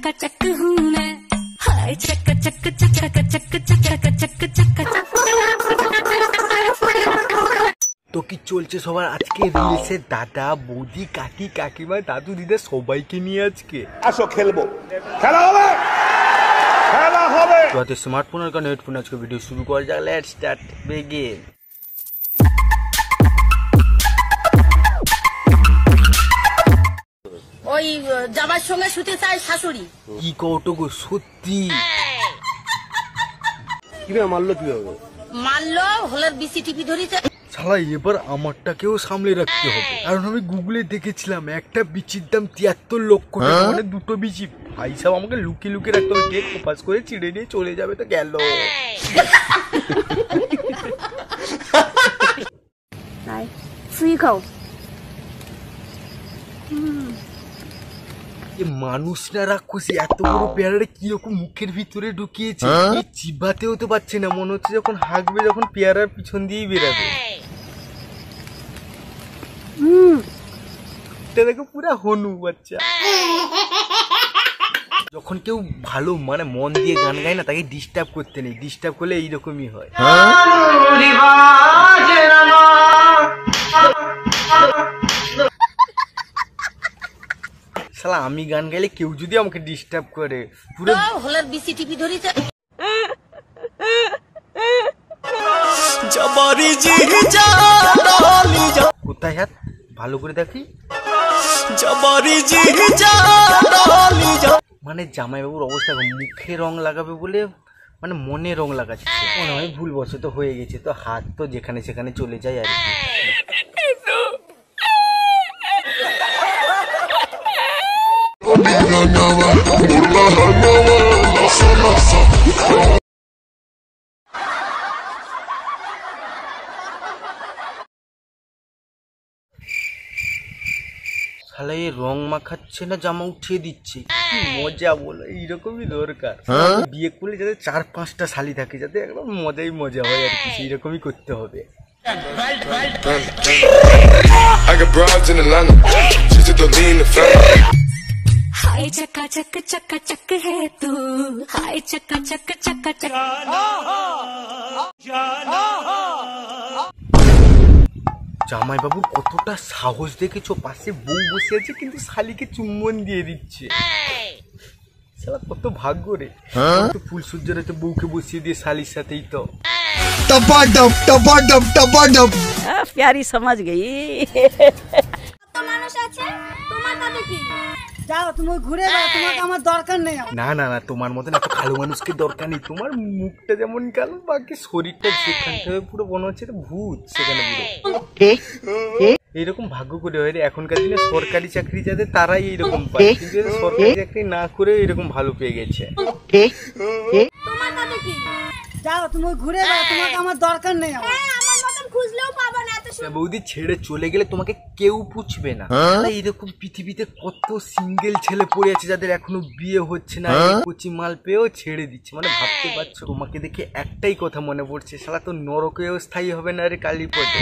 चकाचक हूँ मैं, हाय चकाचक चकाचक चकाचक चकाचक। তো কি চলছে সবার আজকে রিলসে দাদা বৌদি কাকি কাকিমা দাদু দিদা সবাইকে নিয়ে আজকে আসো খেলবো, খেলা হবে খেলা হবে। তো স্মার্টফোন আর কারণে হেডফোন আজকে ভিডিও শুরু করা যাক। Let's start begin. ওই জামার সঙ্গে শুতে চাই শাশুড়ি। কি কৌটো গো সত্যি? কিভাবে মারলো কিভাবে? মারলো হলের বিসি টিপি ধরেছে। শালা এবার আমারটাকেও সামলে রাখতে হবে, কারণ আমি গুগলে দেখেছিলাম একটা বিচির দাম ৭৩ লক্ষ টাকা, মানে দুটো বিচি। ভাই সাহেব আমাকে লুকিয়ে লুকিয়ে রাখতে হবে, কে খোপাস করে চিড়ে নিয়ে চলে যাবে তো গেল। শুয়ে খাও। মানুষ না রাক্ষসী, এত বড় পেয়ারাটা কিরকম মুখের ভিতরে ঢুকিয়েছে, চিবাতেও তো পারছে না, মনে হচ্ছে যখন হাঁকবে যখন পেয়ারার পিছন দিয়েই বেরাবে। এটা দেখো পুরা হনু বাচ্চা। যখন কেউ ভালো মানে মন দিয়ে গান গায় না তাকে ডিস্টার্ব করতে নেই, ডিস্টার্ব করলে এইরকমই হয়। শালা আমি গান গাইলে কেউ যদি আমাকে ডিস্টার্ব করে পুরো হলের বিসি টিপি ধরেছে। কোথায় হাত ভালো করে দেখি, মানে জামাইবাবুর অবস্থা মুখে রং লাগাবে বলে মানে মনে রং লাগাচ্ছে, মনে হয় ভুলবশত হয়ে গেছে, তো হাত তো যেখানে সেখানে চলে যায় আর কি। শালা এই রং মাখাচ্ছে না জামা উঠিয়ে দিচ্ছে, কি মজা বলো, এইরকমই দরকার। বিয়ে করলে যাতে ৪-৫টা শালি থাকে, যাতে একদম মজাই মজা হয় আর কি, সেইরকমই করতে হবে। हाय चकाचक चकाचक है तू, हाय चकाचक चकाचक। জামাই বাবুর কতটা সাহস দেখেছো, পাশে বউ বসে আছে কিন্তু শালিকে চুম্বন দিয়ে দিচ্ছে। শালা কত ভাগ্য রে, তো ফুল সূর্যের তো বউকে বসিয়ে দিয়ে শালির সাথেই তো टपाटप टपाटप टपाटप। प्यारी समझ गई। কত মানুষ আছে তোমার তাতে কি? যাও তুমি ঘুরে যাও, তোমাকে আমার দরকার নেই। না না না, তোমার মতন এত কালো মানুষকে দরকার নেই। তোমার মুখটা যেমন কালো, বাকি শরীরটা যেখানে পুরো মনে হচ্ছে ভূত, সেখানে পুরো এইরকম ভাগ্য করে হয় রে। এখনকার দিনে সরকারি চাকরি যাদের তারাই এইরকম পায়, কিন্তু সরকারি চাকরি না করে এরকম ভালো পেয়ে গেছে। তোমার তাতে কি? যাও তুমি ঘুরে যাও, তোমাকে আমার দরকার নেই। আমার মতন খুঁজলেও পাবো না। এত বৌদি ছেড়ে চলে গেলে তোমাকে কেউ পুছবে না। এইরকম পৃথিবীতে কত সিঙ্গেল ছেলে পড়ে আছে যাদের এখনো বিয়ে হচ্ছে না, কচি মাল পেয়েও ছেড়ে দিচ্ছে। মানে ভাবতে পারছো, তোমাকে দেখে একটাই কথা মনে পড়ছে, শালা তো নরকেও স্থায়ী হবে না রে কালীপদে।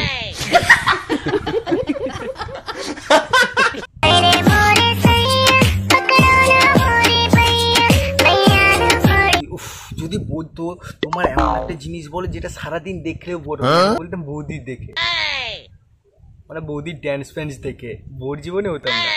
যদি বলতো তোমার এমন একটা জিনিস বলো যেটা সারাদিন দেখলেও বোর হবে, বলতাম বৌদি দেখে, মানে বৌদির ড্যান্স ফ্যান্স দেখে বোর জীবনে হতাম না।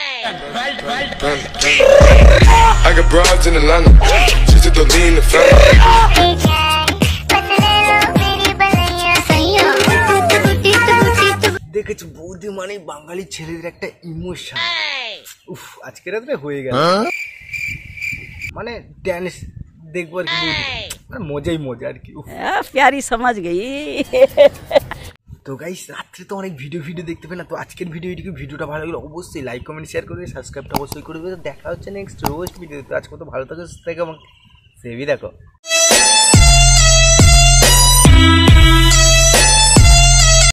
দেখেছো বৌদি মানে বাঙালি ছেলেদের একটা ইমোশন। উফ আজকে রাত্রে হয়ে গেল, মানে ড্যান্স দেখবো আর কি, মানে মজাই মজা আর কি। प्यारी समझ गई। তো গাইস রাত্রে তো অনেক ভিডিও দেখতে পেলাম, তো আজকের ভিডিওটা ভালো লাগলে অবশ্যই লাইক কমেন্ট শেয়ার করবে, সাবস্ক্রাইবটা অবশ্যই করবে। দেখা হচ্ছে নেক্সট রোস্ট ভিডিও। তো আজকে তো ভালো থাকো, সুস্থ থাকো এবং সেভি দেখো।